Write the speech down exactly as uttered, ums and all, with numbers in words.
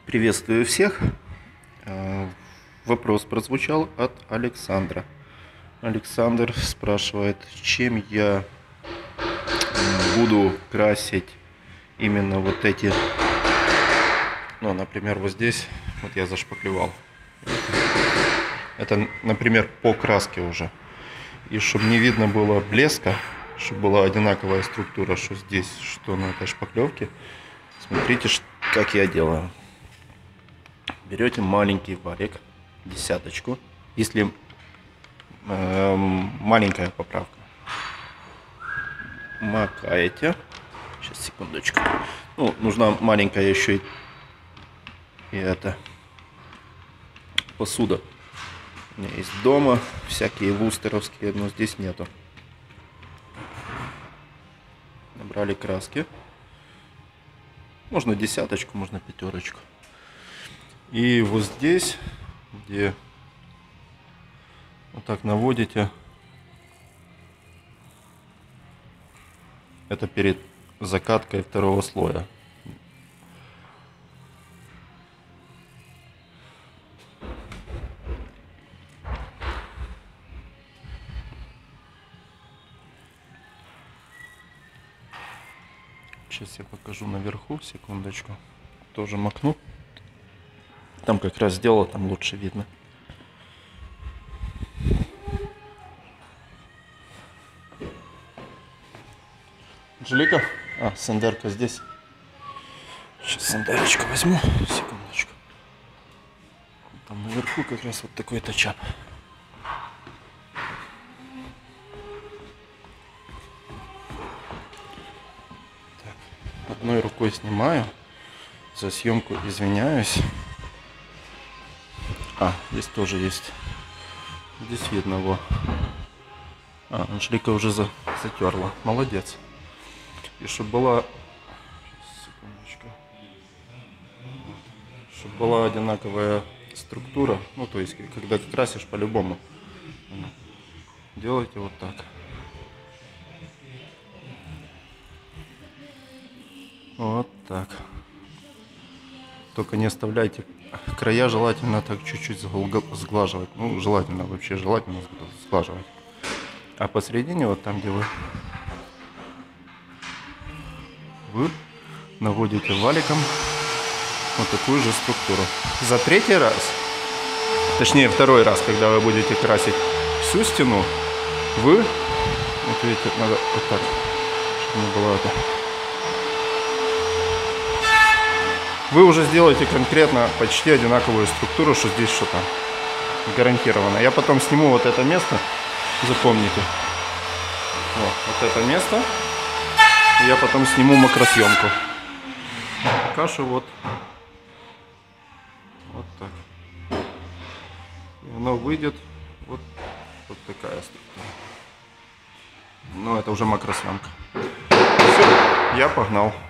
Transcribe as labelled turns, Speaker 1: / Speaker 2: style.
Speaker 1: Приветствую всех. Вопрос прозвучал от Александра. Александр спрашивает, чем я буду красить именно вот эти, ну, например, вот здесь, вот я зашпаклевал. Это, например, по краске уже. И чтобы не видно было блеска, чтобы была одинаковая структура, что здесь, что на этой шпаклевке, смотрите, как я делаю. Берете маленький валик, десяточку, если э, маленькая поправка, макаете, сейчас секундочку, ну, нужна маленькая еще и, и это посуда. У меня есть дома всякие вустеровские, но здесь нету. Набрали краски, можно десяточку, можно пятерочку. И вот здесь, где вот так наводите, это перед закаткой второго слоя. Сейчас я покажу наверху, секундочку, тоже макну. Там как раз сделал, там лучше видно. Анжелика? А, сандерка здесь. Сейчас сандерочку возьму. Секундочку. Там наверху как раз вот такой тачап. Так, одной рукой снимаю. За съемку извиняюсь. А, здесь тоже есть. Здесь видно его. А, Анжелика уже за, затерла. Молодец. И чтобы была... Секундочку. Чтобы была одинаковая структура. Ну, то есть, когда ты красишь по-любому. Делайте вот так. Вот так. Только не оставляйте края, желательно так чуть-чуть сглаживать. Ну, желательно, вообще желательно сглаживать. А посередине, вот там, где вы, вы наводите валиком вот такую же структуру. За третий раз, точнее второй раз, когда вы будете красить всю стену, вы, вот видите, надо вот так, чтобы не было это. Вы уже сделаете конкретно почти одинаковую структуру, что здесь, что там. Гарантированно. Я потом сниму вот это место, запомните. Вот, вот это место. И я потом сниму макросъемку. Пока что вот. Вот так. И оно выйдет вот, вот такая структура. Но это уже макросъемка. Все, я погнал.